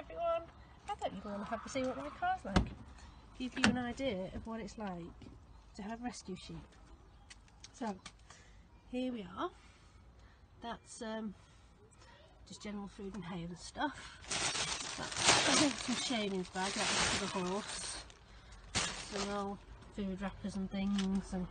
everyone. I thought you'd want to have to see what my car's like. Give you an idea of what it's like to have rescue sheep. So, here we are. That's just general food and hay and stuff. I think some shavings bag, that was for the horse. Some old food wrappers and things. And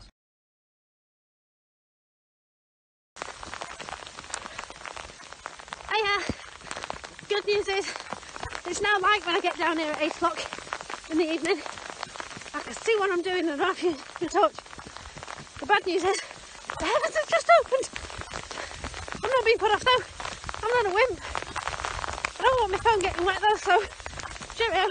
good news is, it's now light when I get down here at 8 o'clock in the evening. I can see what I'm doing and I have your torch. The bad news is, the heavens have just opened. I'm not being put off though. I'm not a wimp. I don't want my phone getting wet though, so cheerio.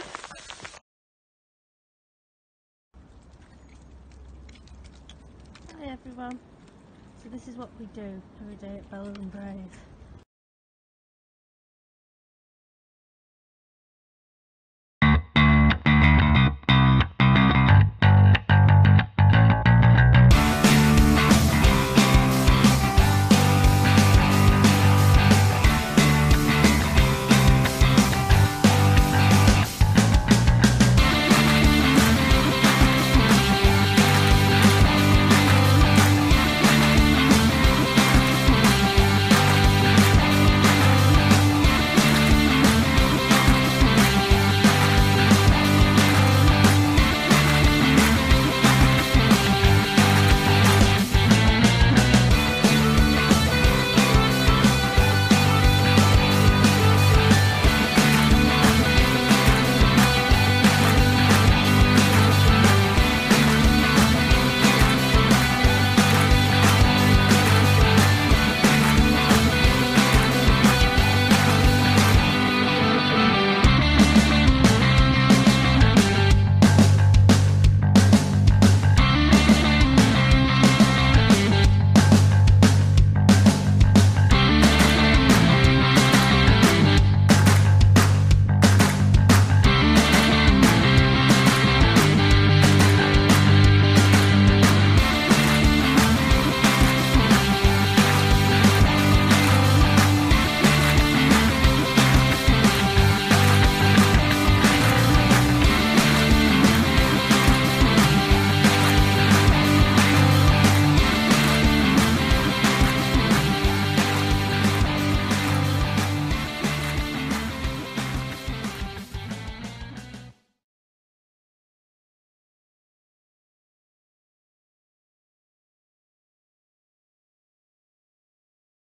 Hi everyone. So this is what we do every day at Bella and Brave.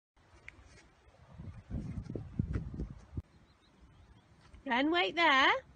Ren, wait there.